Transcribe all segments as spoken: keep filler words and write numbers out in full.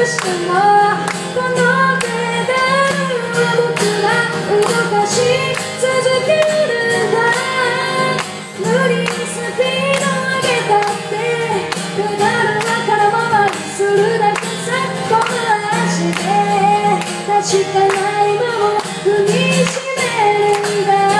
してもこのペダルは僕が動かし続けるんだ。無理にスピード上げたってペダルは空回りするだけさ。この足で確かないもの踏みしめるんだ。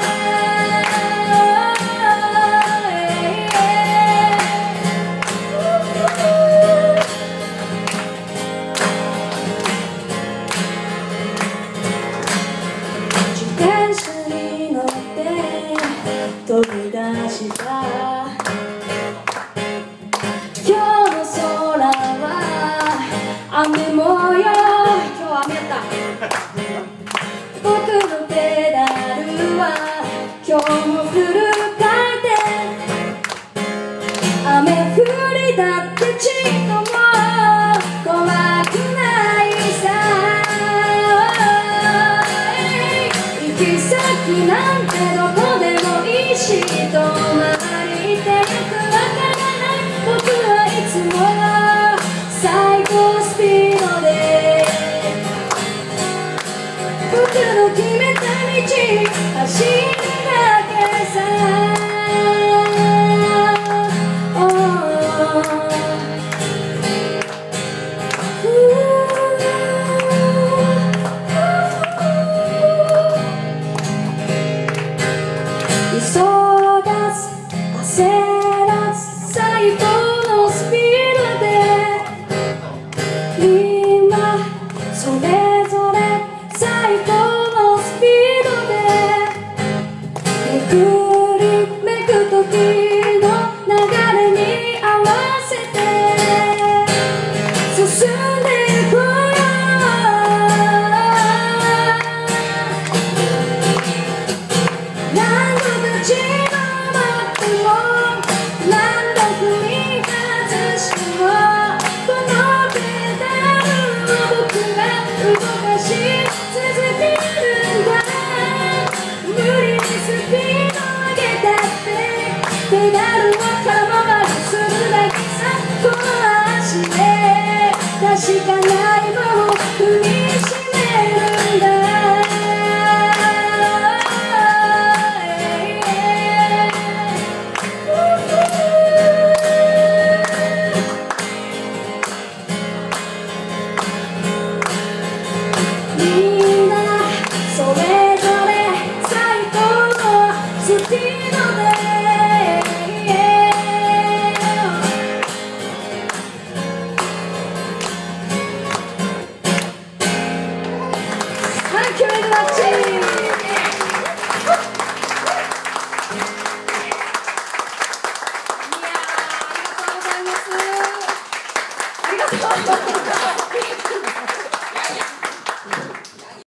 飛び出した今日の空は雨模様。今日は雨やった。僕のペダルは今日もフル回転。雨降りだってちっとも怖くないさ。行き先なんてどこでもいいし、止まりてゆくわからない。僕はいつも最高スピードで僕の決めた道走るだけさ。急がず焦らず最高のスピードで今それぞれ最高のスピードでめくりめく時の流れに合わせて進んでいこうよ。何度立ち止まっても何度踏み外してもこのペダルを僕が動かし続けるんだ。無理にスピード上げたってペダルは空回りするだけさ。この足で確かないもの踏みしめるんだ。みんなそれぞれ最高のスピードで